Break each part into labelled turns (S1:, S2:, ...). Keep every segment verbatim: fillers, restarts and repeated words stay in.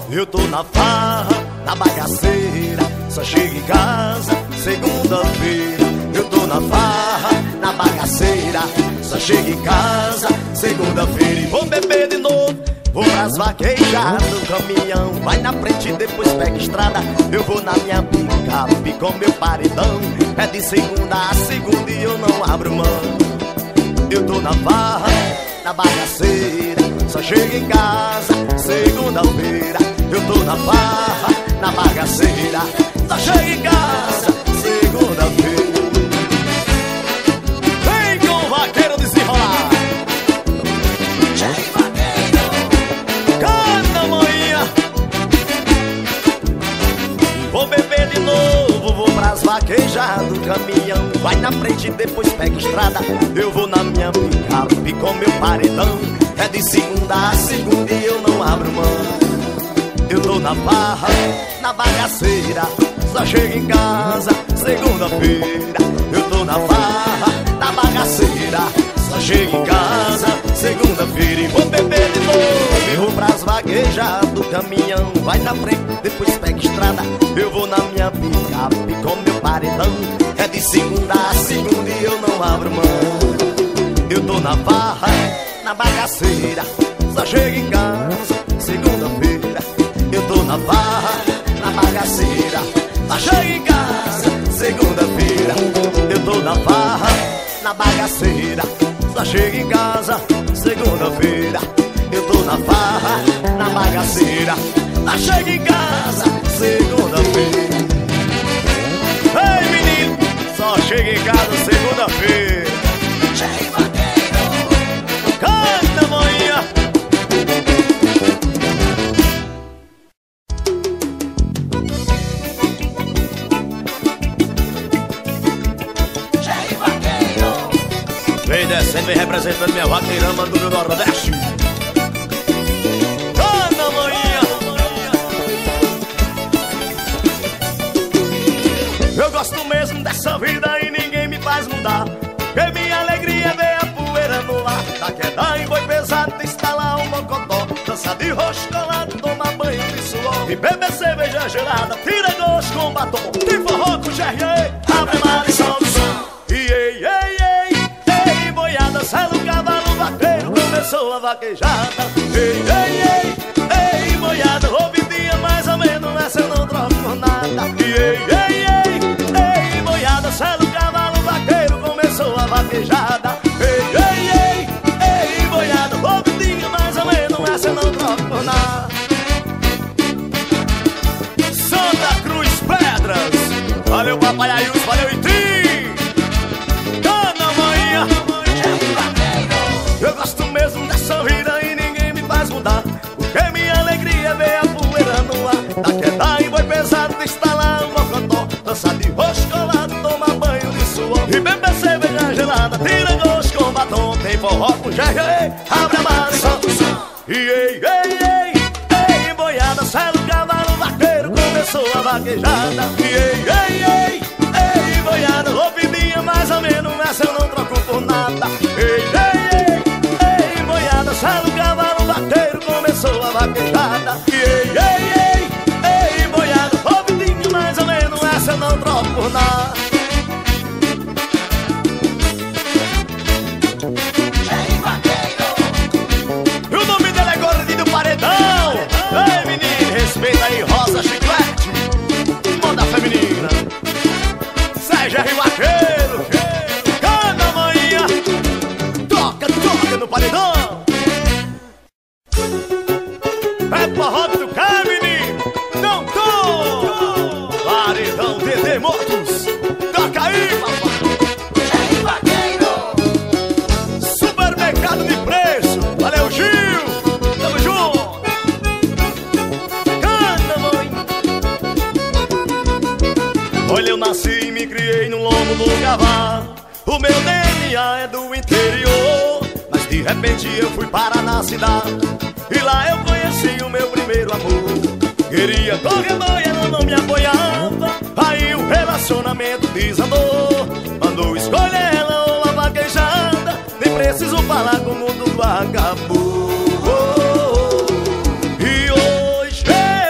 S1: Eu tô na farra, na bagaceira, só chego em casa segunda-feira. Eu tô na farra, na bagaceira, só chego em casa segunda-feira. E vou beber de novo, vou pras vaquejadas. O caminhão vai na frente, depois pega estrada. Eu vou na minha picape com meu paredão. É de segunda a segunda e eu não abro mão. Eu tô na farra, na bagaceira, só chego em casa segunda-feira. Eu tô na farra, na bagaceira, só chego em casa segunda-feira. Vem com o vaqueiro desenrolar. Canta, manhã. Vou beber de novo, vou pras vaquejadas. O caminhão vai na frente, depois pega estrada. Eu vou na minha picape com meu paredão. É de segunda a segunda e eu não abro mão. Eu tô na farra, na bagaceira, só chego em casa segunda-feira. Eu tô na farra, na bagaceira, só chego em casa segunda-feira. E vou beber de novo, e vou pras vaquejadas. O caminhão vai na frente, depois pega estrada. Eu vou na minha picape com meu paredão. É de segunda a segunda e eu não abro mão. Eu tô na farra, na bagaceira, só chego em casa segunda-feira. Eu tô na farra, na bagaceira, só chego em casa segunda-feira. Eu tô na farra, na bagaceira, só chego em casa segunda-feira. Eu tô na farra, na bagaceira, só chego em casa segunda-feira. Ei, menino, só chego em casa segunda-feira. Canta, manhã. Vem descendo, vem representando minha vaqueirama do Rio Nordeste. Canta, manhã. Eu gosto mesmo dessa vida e ninguém me faz mudar. Que minha alegria é ver a poeira no ar. Da queda em boi pesado, instalar um mocotó. Dança de roxo colado, toma banho de suor. E beber cerveja gelada, tira gosto com batom. Tem forró com G R E, abre mar e solta o som. E ei, ei, ei, ei, boiada, sai do cavalo vaqueiro, começou a vaquejada. Ei, ei, ei, ei, boiada, ouvidinha mais ou menos, essa eu não troco por nada. E ei, ei, ei, ei, boiada, sai do cavalo vaqueiro, começou a vaquejada. Ei, ei, ei, ei, boiada, ouvidinha mais ou menos, essa eu não troco por nada. Santa Cruz Pedras, valeu papai Ayus, valeu Iti. Cana, manhã. Eu gosto mesmo dessa vida e ninguém me faz mudar. Porque minha alegria é ver a poeira no ar. Da queda em boi pesado, instalar um mocotó. Dança de roxo colado, toma banho de suor. E beber cerveja gelada, tira gosto com batom. Tem forró com G R E, abre a mala e solta o som. E ei, ei, ei, ei, boiada, sai do cavalo vaqueiro, começou a vaquejada. E ei, ei, ei, ei, boiada, ouvidinha mais ou menos, essa eu não troco por nada. Ei, ei, ei, ei, boiada, sai do cavalo vaqueiro, começou a vaquejada. E ei, ei, ei, ei, boiada, ouvidinha mais ou menos, essa eu não troco por nada. E o nome dele é Gordinho do Paredão. Ei, menino, respeita aí, Rosa Chiclete, moda feminina. Sérgio R. Vaqueiro, cana, manhã. Toca, toca no paredão. É forró do cá, menino. Não tô. Paredão D D Motos. Toca aí, papai. Supermercado de preço. Valeu, Gil. Tamo junto. Canta, mãe. Olha, eu nasci e me criei no lombo do cavalo. O meu D N A é do interior, mas de repente eu fui parar na cidade. E lá eu conheci o meu primeiro amor. Queria correr boia, ela não me apoiava. Aí o relacionamento desandou. Mandou escolher ela ou a vaquejada. Nem preciso falar como o mundo acabou. E hoje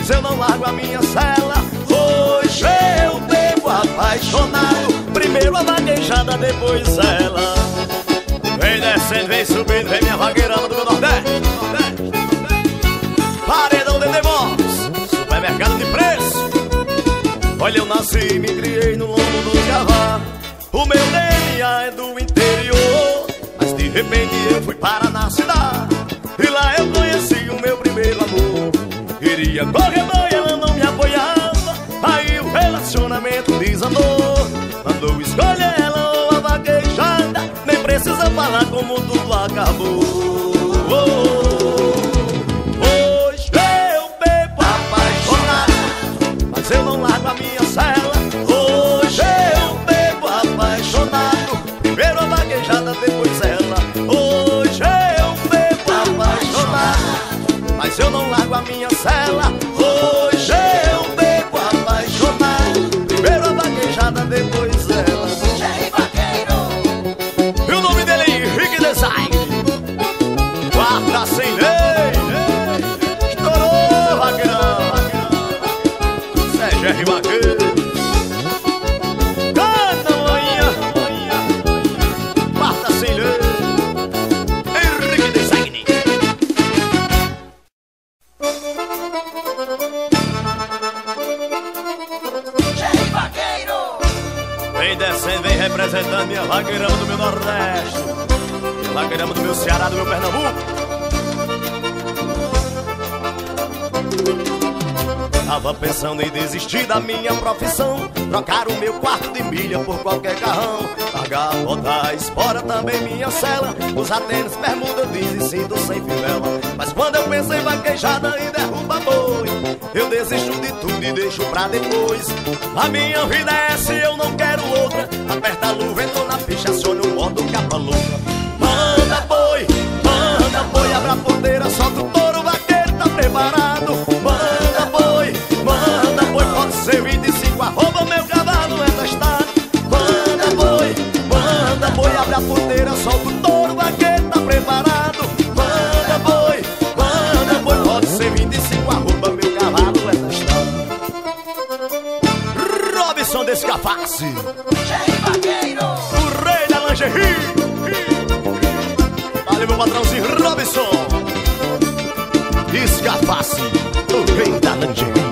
S1: mas eu não largo a minha cela. Hoje eu bebo apaixonado, primeiro a vaquejada, depois ela. Vem descendo, vem subindo, vem minha vaqueirama do meu Nordeste. Paredão de Demônios, supermercado de preço. Olha, eu nasci e me criei no lombo do cavalo. O meu D N A é do interior, mas de repente eu fui parar na cidade. E lá eu conheci o meu primeiro amor. Queria correr banho, ela não me apoiava. Aí o relacionamento desandou. Mandou escolher ela ou a vaquejada, nem precisa falar como tudo acabou. Hoje eu bebo apaixonado, mas eu não largo a minha cela. Hoje eu bebo apaixonado, primeiro a vaquejada, depois ela. Hoje eu bebo apaixonado, mas eu não largo a minha cela. Hoje eu bebo apaixonado, primeiro a vaquejada, depois ela. E o nome dele é Henrique Design. Guarda sem lei. Estourou, vaqueirão. Sérgio R. Vaqueiro. Canta, manhã. Guarda sem lei. Henrique Design. Vem descendo, vem representando minha vaqueirama do meu Nordeste, minha vaqueirama do meu Ceará, do meu Pernambuco. Tava pensando em desistir da minha profissão, trocar o meu quarto de milha por qualquer carrão, largar, botar espora também minha cela, usar tênis, bermuda, jeans e cinto sem fivela. Mas quando eu penso em vaquejada e derruba boi, eu desisto de tudo e deixo pra depois. A minha vida é essa e eu não quero outra. Aperta a luva, entro na ficha, acione o modo capa louca. Manda boi, manda boi, abre a porteira, solta o touro, o vaqueiro tá preparado. Manda boi, manda boi, pode ser vinte e cinco, arroba meu cavalo é testado. Manda boi, manda boi, abre a porteira, solta o touro, o vaqueiro tá preparado. Manda boi, manda boi, pode ser vinte e cinco, arroba meu cavalo é testado. Robson Descaface, o rei da lingerie. Valeu, meu patrãozinho Robson Descaface, o rei da lingerie.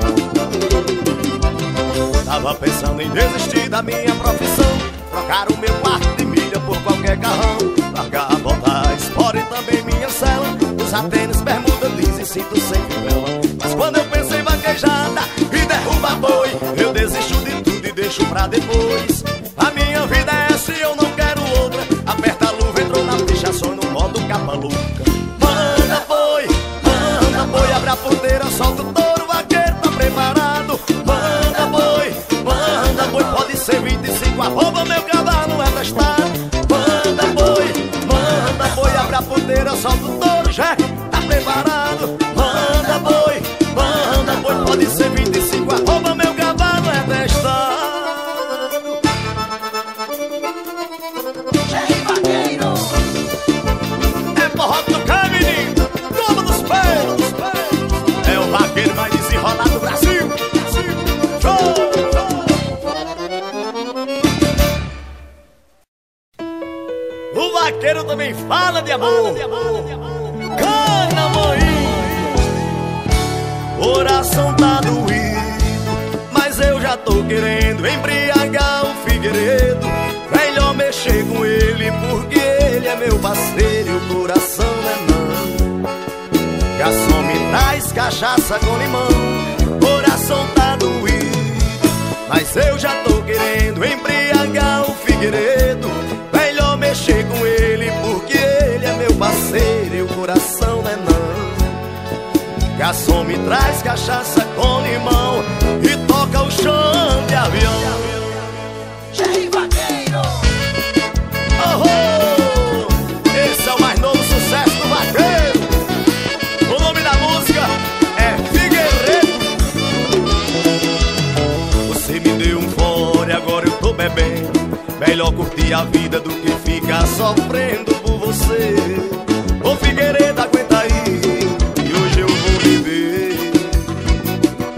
S1: Tava pensando em desistir da minha profissão, trocar o meu quarto de milha por qualquer carrão, largar, botar espora e também minha cela, usar tênis, bermuda, jeans e cinto sem fivela. Mas quando eu pensei em vaquejada e derruba boi, eu desisto de tudo e deixo pra depois. A minha vida é essa e eu não quero outra. Aperta a luva, entrou na ficha, sonho no modo capa louca. Manda boi, manda boi, abre a porteira, solta o touro, o vaqueiro tá preparado. Manda boi, manda boi, pode ser vinte e cinco, arroba meu cavalo é testado. Manda boi, manda boi, abre a porteira, solta o touro, já tá preparado. Manda boi, manda boi, pode ser vinte e cinco, arroba meu cavalo é testado. É forró do cá, menino, toma dos pés. É o vaqueiro mais desenrolado do Brasil. O vaqueiro também fala de amor. Cana, mãe. Coração tá doído, mas eu já tô querendo embriagar o Figueiredo. Melhor mexer com ele, porque ele é meu parceiro e o coração é não. Garçom, me traz cachaça com limão. Coração tá doído, mas eu já tô querendo embriagar o Figueiredo. Melhor mexer com ele, porque ele é meu parceiro e o coração não é não. Garçom, me traz cachaça com limão e toca o chão de avião. Jerry Vaqueiro. Oh, oh, esse é o mais novo sucesso do vaqueiro. O nome da música é Figueiredo. Você me deu um fora e agora eu tô bebendo. Melhor curtir a vida do que ficar sofrendo por você. Ô Figueiredo, aguenta aí, e hoje eu vou beber.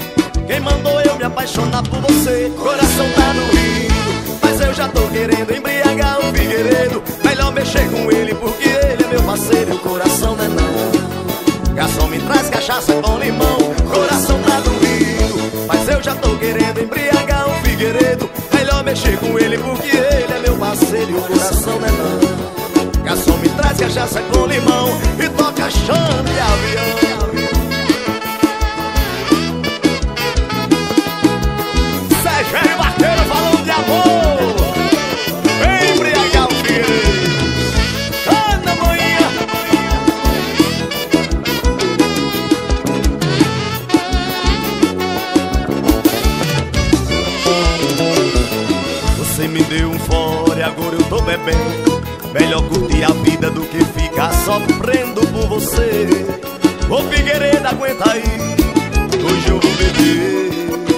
S1: cachaça com limão. Coração tá doído, mas eu já tô querendo embriagar o Figueiredo. Melhor mexer com ele porque ele é meu parceiro e o coração não é não. Garçom, me traz cachaça com limão e toca chão de avião. Sérgio Vaqueiro falando de amor, vem embriagar o Figueiredo. Canta, manhã. Você me deu um fora e agora eu tô bebendo. Melhor curtir a vida do que ficar sofrendo por você. Ô Figueiredo, aguenta aí, hoje eu vou beber.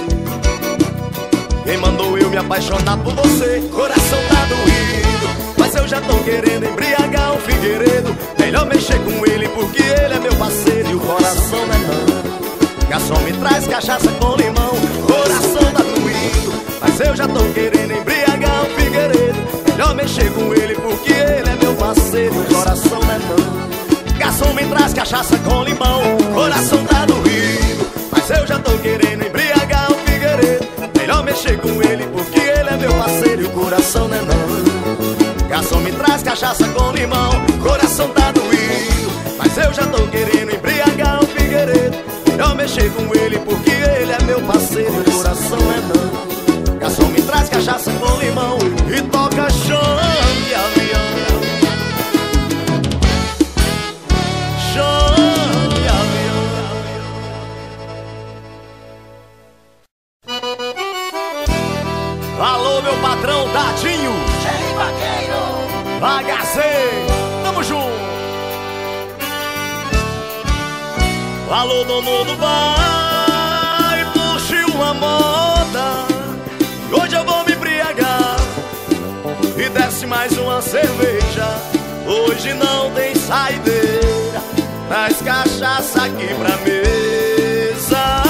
S1: Quem mandou eu me apaixonar por você? Coração tá doído, mas eu já tô querendo embriagar o Figueiredo. Melhor mexer com ele porque ele é meu parceiro e o coração não é não. Garçom, me traz cachaça com limão. Coração tá doído, mas eu já tô querendo embriagar o Figueiredo. Melhor mexer com ele porque ele é meu parceiro e o coração não é não. Garçom, me traz cachaça com limão. Coração tá doído, mas eu já tô querendo embriagar o Figueiredo. Melhor mexer com ele porque ele é meu parceiro e o coração não é não. Garçom, me traz cachaça com limão. Coração tá doído, mas eu já tô querendo embriagar o Figueiredo. Melhor mexer com ele porque ele é meu parceiro e o coração é não. Garçom, me traz cachaça com limão e toca chão de avião. Chão de avião. Alô, meu patrão Dadinho,
S2: Jerry Vaqueiro,
S1: H C, tamo junto. Alô, dono do bar, puxe uma moda. Hoje eu vou me embriagar e desce mais uma cerveja. Hoje não tem saideira, traz cachaça aqui pra mesa.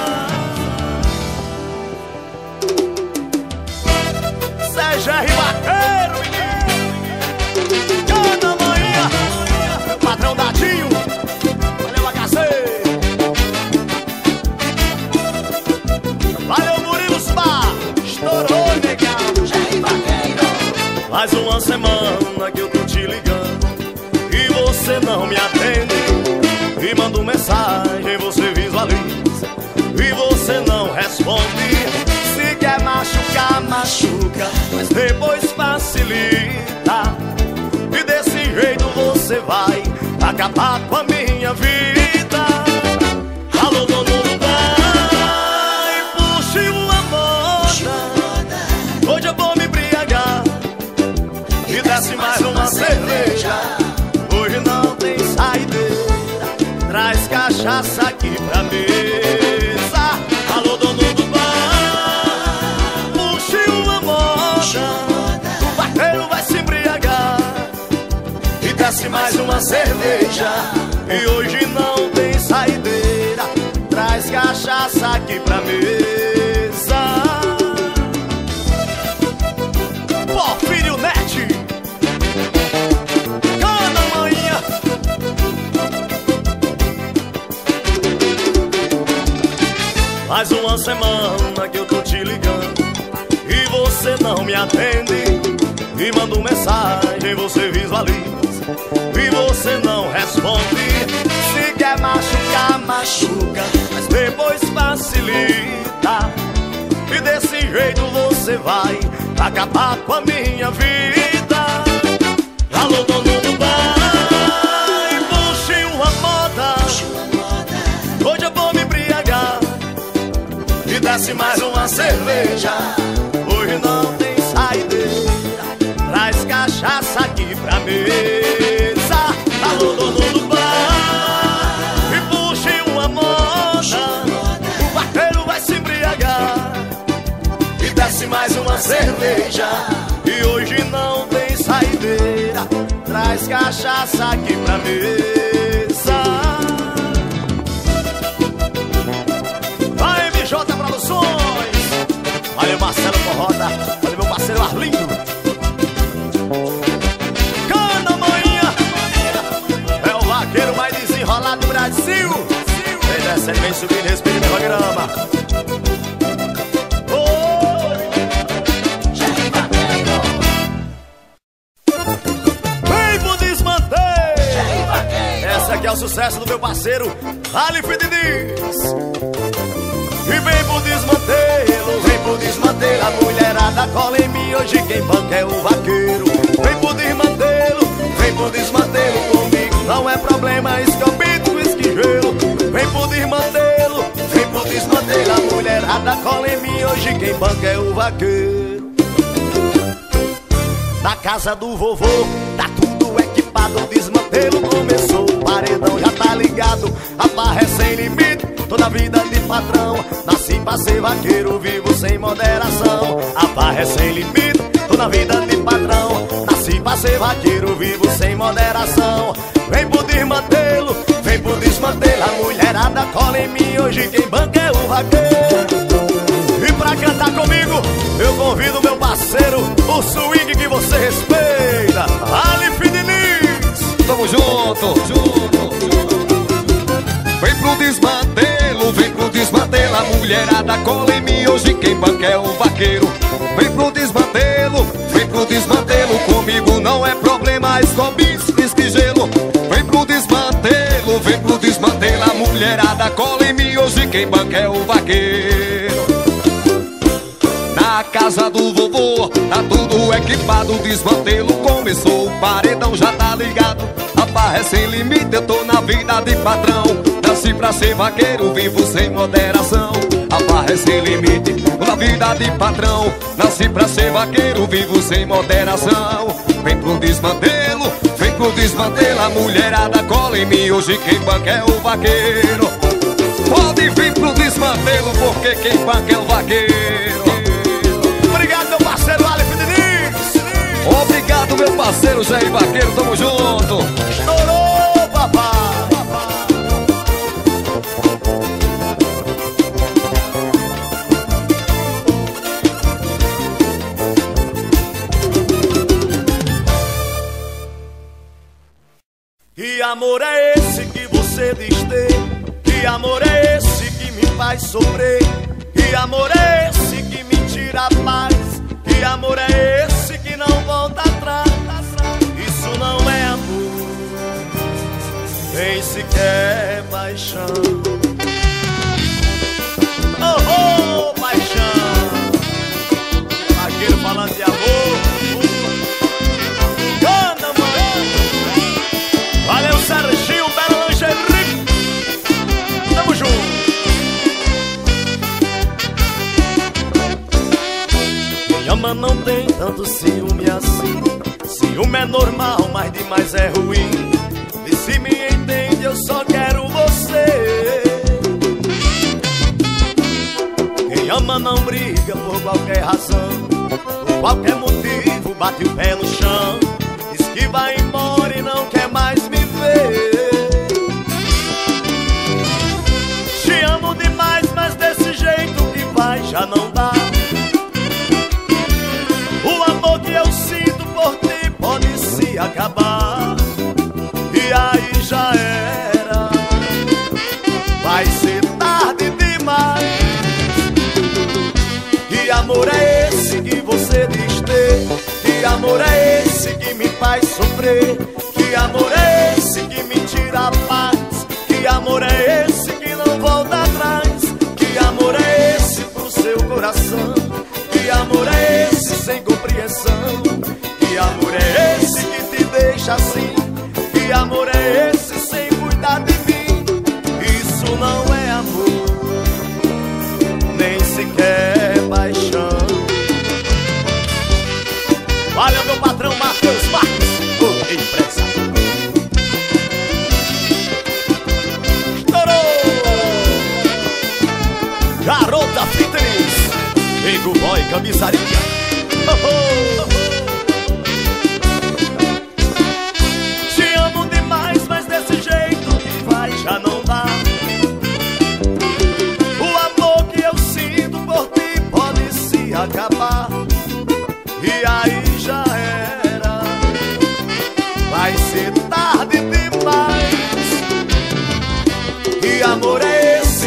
S1: Sérgio Vaqueiro, menino. Canta, manhã. Patrão Dadinho, valeu H C. Valeu Murilo Spa, estourou, negão.
S2: Jerry Vaqueiro,
S1: Faz uma semana que eu tô te ligando e você não me atende. E mando mensagem, você visualiza e você não responde. Se quer machucar, machuca, mas depois facilita. E desse jeito você vai acabar com a minha vida. Alô, dono do bar, puxe uma moda. Hoje eu vou me embriagar e desce mais uma cerveja. Hoje não tem saideira, traz cachaça aqui pra mesa. Alô, dono do bar, puxe uma moda. O vaqueiro vai se embriagar e desce mais uma cerveja. E hoje não tem saideira, traz cachaça aqui pra mesa. Porfírio Net, canta, manhã. Faz uma semana que eu tô te ligando e você não me atende. E mando mensagem, você visualiza e você não responde. Se quer machucar, machuca, mas depois facilita. E desse jeito você vai acabar com a minha vida. Alô, dono do bar, puxe uma moda. Hoje eu vou me embriagar e desce mais uma cerveja. Hoje não tem saideira, traz cachaça aqui pra mesa. Alô, dono do bar, e puxe uma moda. O vaqueiro vai se embriagar e desce mais uma cerveja. E hoje não tem saideira, traz cachaça aqui pra mesa. A M J Produções, olha o Marcelo Corrota, olha meu parceiro Arlindo. Cana, manhã, é o vaqueiro mais desenrolado do Brasil. Marcelo vem subir, respeita meu programa. Oi!
S2: Jair Vaqueiro.
S1: Vem pro desmanter!
S2: Jair Vaqueiro.
S1: Essa aqui é o sucesso do meu parceiro Alif Diniz. E vem pro desmantelo, vem pro desmantelo. A mulherada cola em mim, hoje quem banca é o vaqueiro. Vem pro desmantelo, vem pro desmantelo. Comigo não é problema, escambito, esquigelo. Vem pro desmantelo, vem pro desmantelo. A mulherada cola em mim, hoje quem banca é o vaqueiro. Na casa do vovô, tá tudo equipado. O desmantelo começou, o paredão já tá ligado. A barra é sem limite, toda vida de patrão. Nasci pra ser vaqueiro, vivo sem moderação. A barra é sem limite, toda vida de patrão. Nasci pra ser vaqueiro, vivo sem moderação. Vem pro desmantelo, vem pro desmantelo. A mulherada cola em mim, hoje quem banca é o vaqueiro. E pra cantar comigo, eu convido meu parceiro, o swing que você respeita, Alif Diniz.
S3: Tamo junto, junto, junto. Vem pro desmantelo, vem pro desmantelo. A mulherada cola em mim, hoje quem banca é o vaqueiro. Vem pro desmantelo, vem pro desmantelo. Comigo não é problema, escobis, pisque gelo. Vem pro desmantelo, vem pro desmantelo. A mulherada cola em mim, hoje quem banca é o vaqueiro. Na casa do vovô, tá tudo equipado. O desmantelo começou, o paredão já tá ligado. A barra é sem limite, eu tô na vida de patrão. Nasci pra ser vaqueiro, vivo sem moderação. A barra é sem limite, tô na vida de patrão. Nasci pra ser vaqueiro, vivo sem moderação. Vem pro desmantelo, vem pro desmantelo. A mulherada cola em mim, hoje quem banca é o vaqueiro. Pode vir pro desmantelo, porque quem banca é o vaqueiro.
S1: Obrigado, meu parceiro Alif Diniz.
S3: Obrigado, meu parceiro Jair Vaqueiro, tamo junto.
S1: Estourou, papai. Que amor é esse que você diz ter? Que amor é esse que me faz sofrer? Que amor é esse que me tira a paz? Que amor é esse que não volta atrás? Isso não é amor, nem sequer paixão. Oh, oh, paixão. Vaqueiro falando de amor. Cana, mano. Valeu, Serginho, Bela Lingerie. Tamo junto. Quem ama não tem tanto ciúme assim. Ciúme é normal, mas demais é ruim. E se me entende, eu só quero você. Quem ama não briga por qualquer razão. Por qualquer motivo bate o pé no chão. Diz que vai embora e não quer mais me ver. Te amo demais, mas desse jeito que vai já não dá. O amor que eu sinto por ti pode se acabar. E aí já era, vai ser tarde demais. Que amor é esse que você diz ter? Que amor é esse que me faz sofrer? Que amor é esse que me tira a paz? Que amor é esse que não volta atrás? Que amor é esse pro seu coração? Que amor é esse sem compreensão? Que amor é esse que te deixa assim? Que amor é esse sem cuidar de mim? Isso não é amor, nem sequer paixão. Olha meu patrão Matheus Marques, o empresa. Estourou! Garota Fitness, Ego Boy Camisaria. Oh, oh, oh. Te amo demais, mas desse jeito que vai já não dá. O amor que eu sinto por ti pode se acabar. E aí já era, vai ser tarde demais. Que amor é esse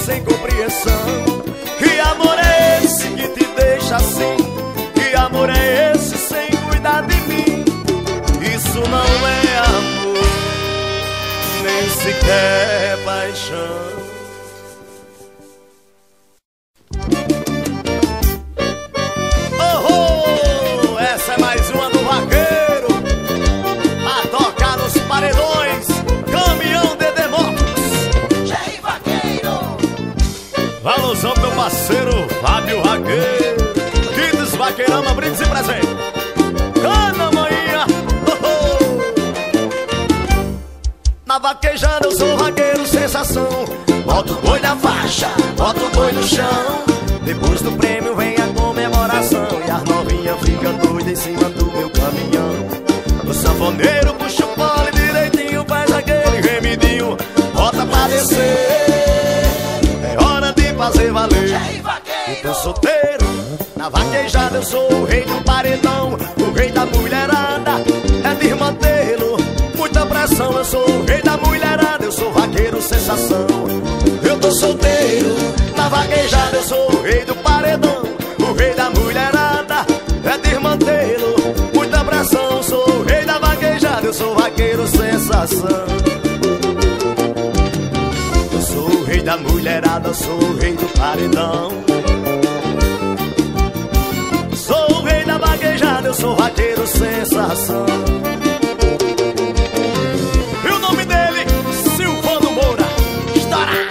S1: sem compreensão. Que amor é esse que te deixa assim? Que amor é esse sem cuidar de mim? Isso não é amor, nem sequer paixão. Oh, oh, essa é mais uma do Vaqueiro, a tocar nos paredões, Caminhão de Demotos.
S2: Jerry Vaqueiro.
S1: Alusão meu parceiro Fábio Vaqueiro, Kids Vaqueirama, brindes e presente. Cana manhã, oh, oh. Na vaquejada eu sou vaqueiro sensação. Bota o boi na faixa, bota o boi no chão. Depois do prêmio vem a comemoração e as novinhas ficam doidas em cima do meu caminhão. O sanfoneiro puxa o pole direitinho, faz aquele remidinho, bota pra descer. É hora de fazer valer.
S2: Jerry Vaqueiro.
S1: Eu tô solteiro, na vaquejada eu sou o rei do paredão, o rei da mulherada, é desmantelo, muita pressão. Eu sou o rei da mulherada, eu sou vaqueiro sensação. Eu tô solteiro, na vaquejada eu sou o rei do paredão, o rei da mulherada, é desmantelo, muita pressão. Eu sou o rei da vaquejada, eu sou vaqueiro sensação. Eu sou o rei da mulherada, eu sou o rei do paredão, sou o rei da vaquejada, eu sou vaqueiro sensação. E o nome dele, Silvano Moura, estoura.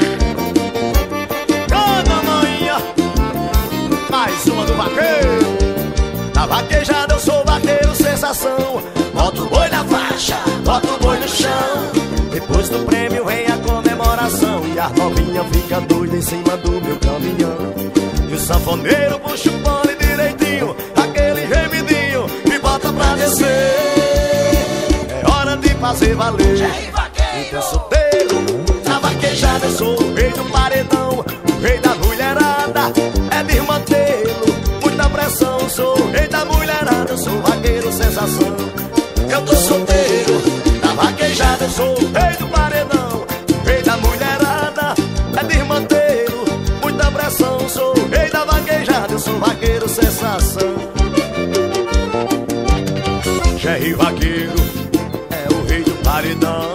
S1: Cana manhã, mais uma do Vaqueiro. Na vaquejada eu sou vaqueiro sensação. Bota o boi na faixa, bota o boi no chão. Depois do prêmio vem a comemoração e as novinhas ficam doidas em cima do meu caminhão. E o sanfoneiro puxa o pole direitinho, aquele remidinho, e bota pra descer. É hora de fazer valer.
S2: Jerry Vaqueiro.
S1: Então solteiro, na vaquejada eu sou o rei do paredão, o rei da mulherada, é desmantelo, muita pressão. Sou o rei da mulherada, eu sou vaqueiro sensação. Eu tô solteiro, na vaquejada eu sou o rei do paredão, o rei da mulherada, é desmantelo, muita pressão. Sou o rei da vaquejada, eu sou vaqueiro sensação. Jerry Vaqueiro é o rei do paredão.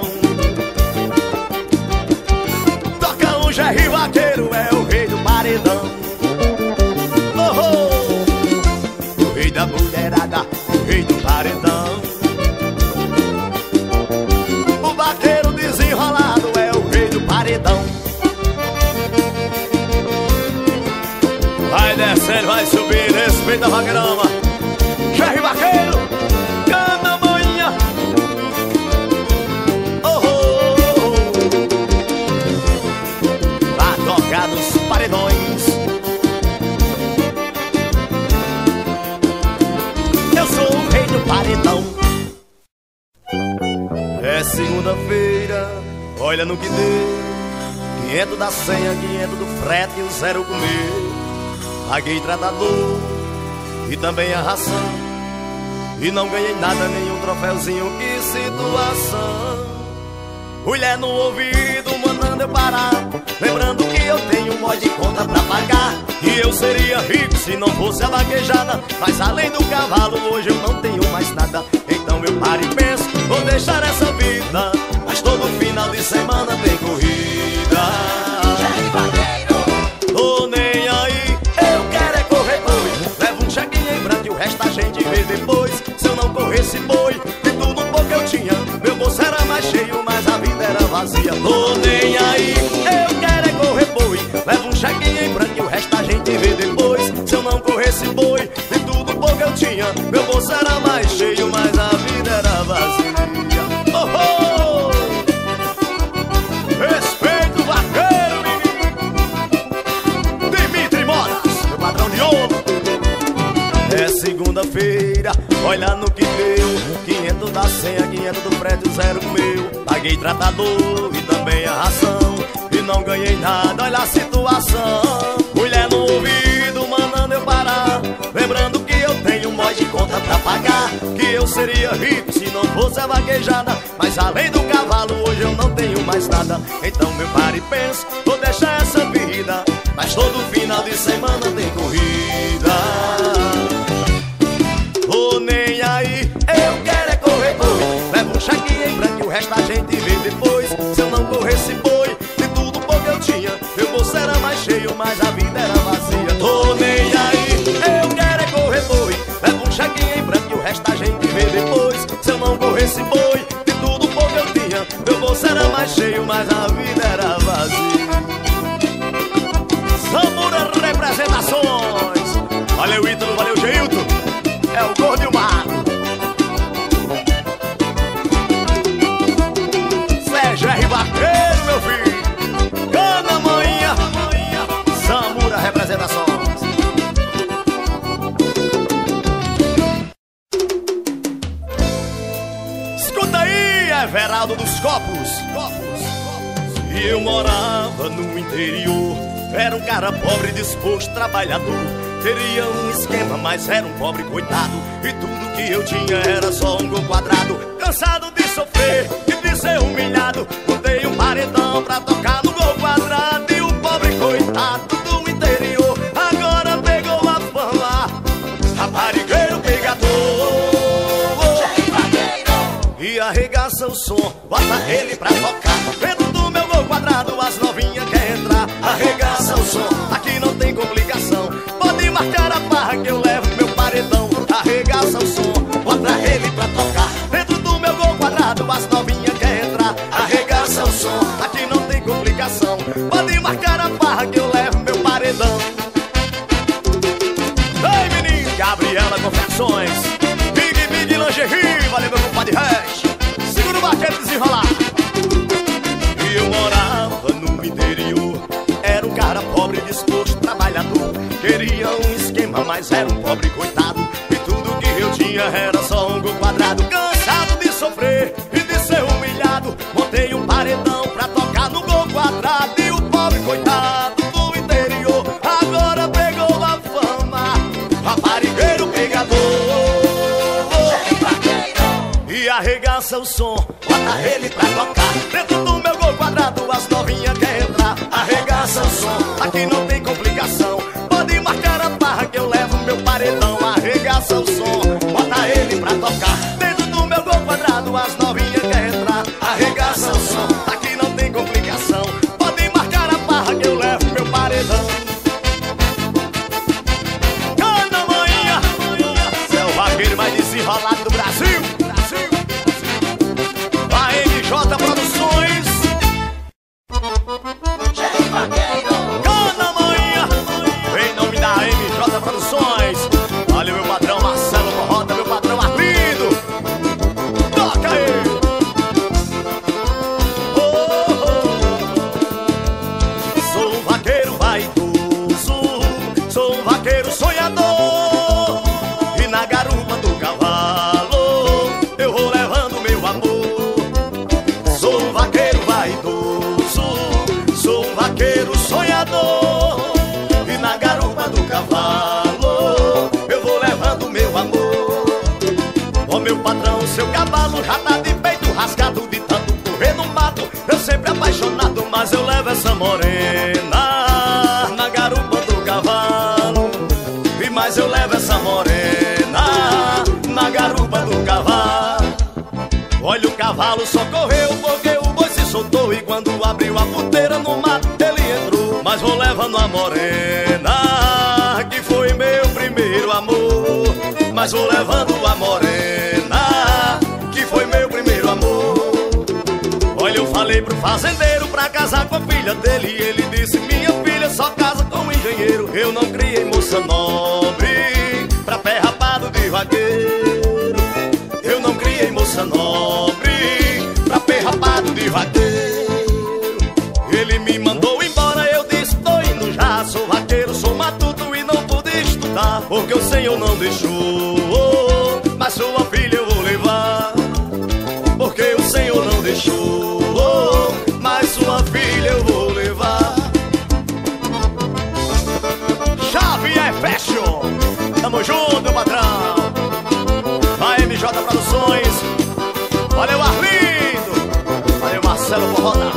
S1: Toca um Jerry Vaqueiro, é o rei do paredão. Oh, oh. O rei da mulherada, o rei do paredão. O vaqueiro desenrolado é o rei do paredão. Vai descendo, vai subir, respeita a vaqueirama. Jerry Vaqueiro, cana manhã. Oh, oh, oh. Vai tocar nos paredões. Eu sou o rei do paredão. É segunda-feira, olha no que deu. Quinhentos da senha, quinhentos do frete e o zero comer. Paguei tratador e também a ração, e não ganhei nada, nenhum troféuzinho, que situação. Mulher no ouvido mandando eu parar, lembrando que eu tenho um monte de conta pra pagar. E eu seria rico se não fosse a vaquejada, mas além do cavalo hoje eu não tenho mais nada. Então eu paro e penso, vou deixar essa vida, mas todo final de semana tem corrida.
S2: Jerry Vaqueiro.
S1: Tô nem aí, eu quero é correr boi. Levo um chequinho em branco e o resto a gente vê depois. Se eu não corresse boi, de tudo um pouco eu tinha, meu bolso era mais cheio, mas a vida era vazia. Tô nem aí, eu quero é correr boi. Levo um chequinho em branco e o resto a gente vê depois. Se eu não corresse boi, de tudo um pouco eu tinha, meu bolso era mais cheio, mas a vida era vazia. Oh, oh! Respeito o vaqueiro, menino Dimitri Moras, meu padrão de ouro. É segunda-feira, olha no que deu. Quinhentos da senha, quinhentos do prédio, zero meu. Paguei tratador e também a ração, e não ganhei nada, olha a situação. Mulher no ouvido mandando eu parar, lembrando que eu tenho um monte de conta pra pagar. Que eu seria rico se não fosse a vaquejada, mas além do cavalo hoje eu não tenho mais nada. Então eu paro e penso, vou deixar essa vida, E eu morava no interior, era um cara pobre, disposto, trabalhador. Teria um esquema, mas era um pobre coitado, e tudo que eu tinha era só um gol quadrado. Cansado de sofrer e de ser humilhado, montei um paredão pra tocar no gol quadrado. E o pobre coitado do interior agora pegou a fama, raparigueiro pegador. E arregaça o som, bota ele pra tocar. Dentro do meu gol quadrado as novinhas quer entrar. Arregaça o som, aqui não tem complicação. Pode marcar a barra que eu levo meu paredão. Arregaça o som, bota ele pra tocar. Dentro do meu gol quadrado as novinhas quer entrar. Arregaça o som, aqui não tem complicação. Pode marcar a barra que eu levo meu paredão. Ei menino, Gabriela Confecções, Big Big Lingerie, valeu meu compadre Hash. Segura o vaqueiro desenrolar. E eu morava no interior, era um cara pobre, disposto, trabalhador. Queria um esquema, mas era um pobre coitado, e tudo que eu tinha era só um gol quadrado. Cansado de sofrer e de ser humilhado, montei um paredão pra tocar no gol quadrado. E o pobre coitado do interior agora pegou a fama, raparigueiro pegador. E arregaça o som, bota ele pra tocar. Dentro do meu gol quadrado as novinhas quer entrar. Arregaça o som, aqui não tem complicação. Pode marcar a barra que eu levo meu paredão. Arregaça o som, bota ele pra tocar. Dentro do meu gol quadrado as novinhas quer entrar. Arregaça o som, aqui não tem complicação. Pode marcar a barra que eu levo meu paredão. Cana manhã, cê é o vaqueiro mais desenrolado do Brasil. A M J Produções, Cana manhã, em nome da M J Produções. Olha meu patrão Marcelo Morrota, meu patrão Arlindo. Toca aí. Oh, oh. Sou um vaqueiro vaidoso, sou um vaqueiro sonhador, e na garupa do cavalo eu vou levando meu amor. Sou um vaqueiro vaidoso, sou um vaqueiro sonhador, e na garupa do cavalo eu vou levando meu amor. Ó meu patrão, seu cavalo já tá de peito rasgado, de tanto correr no mato. Eu sempre apaixonado, mas eu levo essa morena na garupa do cavalo. E mais eu levo essa morena na garupa do cavalo. Olha o cavalo só correu porque o boi se soltou, e quando abriu a puteira no mato ele entrou. Mas vou levando a morena que foi meu primeiro amor. Mas vou levando a morena que foi meu primeiro amor. Olha, eu falei pro fazendeiro pra casar com a filha dele, e ele disse: minha filha só casa com um engenheiro. Eu não criei moça nobre pra pé rapado de vaqueiro. Eu não criei moça nobre pra pé rapado de vaqueiro. Ele me mandou embora, eu disse: tô indo já. Sou vaqueiro, sou matuto e não pude estudar, porque o Senhor não deixou. Mas sua filha eu vou levar, porque o Senhor não deixou. Mas sua filha eu vou levar. Xavier Fashion, tamo junto, meu patrão. A M J Produções, valeu Arlindo, valeu Marcelo Morrota.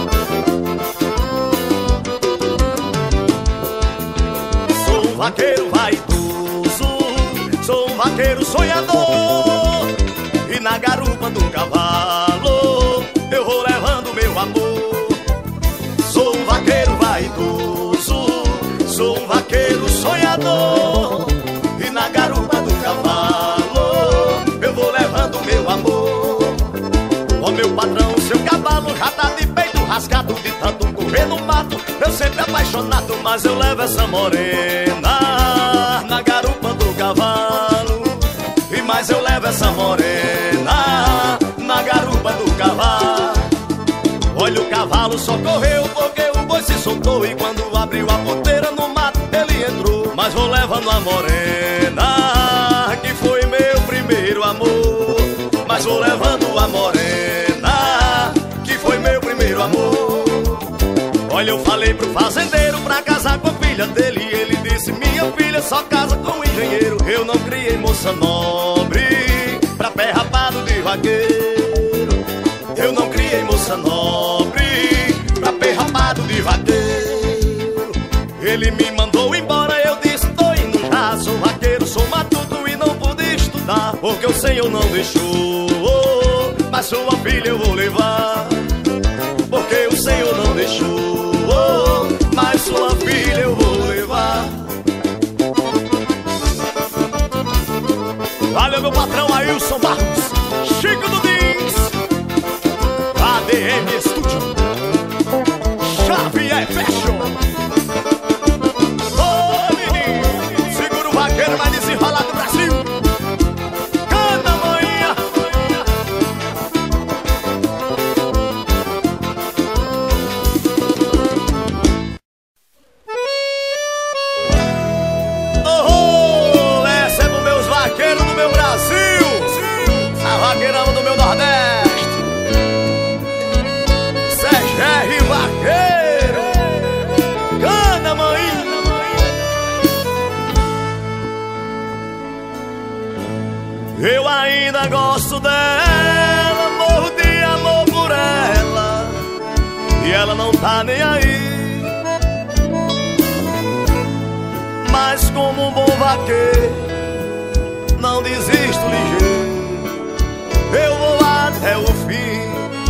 S1: Sou um vaqueiro vaidoso, sou um vaqueiro sonhador, e na garupa do cavalo eu vou levando meu amor. Sou um vaqueiro vaidoso, sou um vaqueiro sonhador, e na garupa do cavalo eu vou levando meu amor. Ó meu patrão, seu cavalo já tá de peito rasgado, de tanto correr no mato. Eu sempre apaixonado, mas eu levo essa morena na garupa do cavalo. E mais eu levo essa morena na garupa do cavalo. Olha, o cavalo só correu porque o boi se soltou, e quando abriu a porteira no mato ele entrou. Mas vou levando a morena que foi meu primeiro amor. Mas vou levando a morena que foi meu primeiro amor. fazendeiro pra casar com a filha dele. Ele disse, minha filha só casa com um engenheiro. Eu não criei moça nobre pra pé rapado de vaqueiro. Eu não criei moça nobre pra pé rapado de vaqueiro. Ele me mandou embora, eu disse, tô indo já. Sou vaqueiro, sou matuto e não pude estudar, porque o Senhor não deixou. Mas sua filha eu vou levar, porque o Senhor não deixou. Mas sua filha eu vou levar. Valeu, meu patrão Ailson Barros, Chico do Dins, A D M Studio, Xavier Fashion. Ô menino, segura o vaqueiro mais desenrolado do Brasil. Canta, manhã. Oh, essa é pro meus vaqueiros do meu Brasil, a vaqueirama do meu Nordeste. G R Vaqueiro, canta, mãe. Eu ainda gosto dela, morro de amor por ela, e ela não tá nem aí. Mas como um bom vaqueiro, não desisto ligeiro, eu vou até o fim.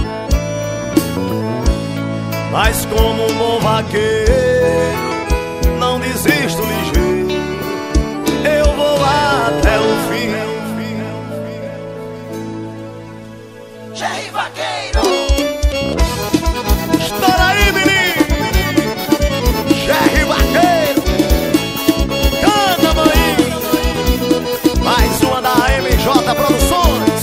S1: Mas como um bom vaqueiro, não desisto ligeiro, eu vou até o fim.
S2: G R Vaqueiro.
S1: Estoura aí, menino! G R Vaqueiro, canta, mãe. Mais uma da M J Produções.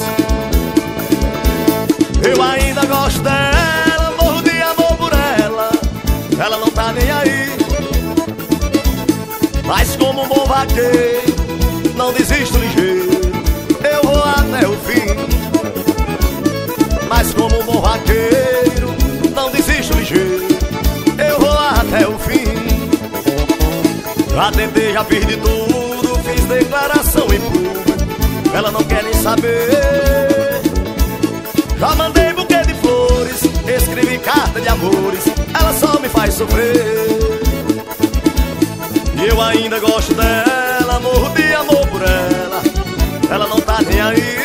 S1: Eu ainda gosto dela, morro de amor por ela, ela não tá nem aí. Mas como um bom vaqueiro, não desisto ligeiro, eu vou até o fim. Mas como um bom vaqueiro, não desisto ligeiro, eu vou até o fim. Já tentei, já fiz de tudo, fiz declaração em público, ela não quer nem saber. Já mandei buquê de flores, escrevi carta de amores, ela só me faz sofrer. E eu ainda gosto dela, morro de amor por ela, ela não tá nem aí.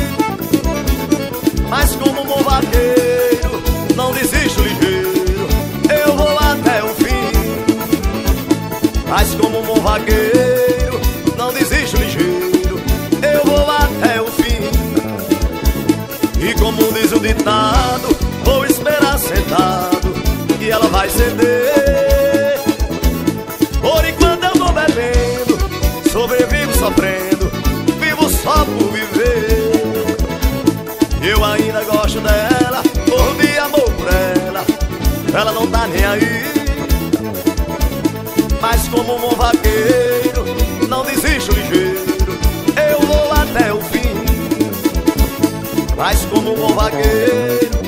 S1: Mas como um bom vaqueiro, não desisto ligeiro, eu vou até o fim. Mas como um bom vaqueiro, não desisto ligeiro, eu vou até o fim. E como diz o ditado, vou esperar sentado e ela vai ceder. Por enquanto eu vou bebendo, sobrevivo sofrendo, vivo só por viver. Eu ainda gosto dela, morro de amor por ela, ela não tá nem aí. Mas como um bom vaqueiro, não desisto ligeiro, eu vou até o fim. Mas como um bom vaqueiro,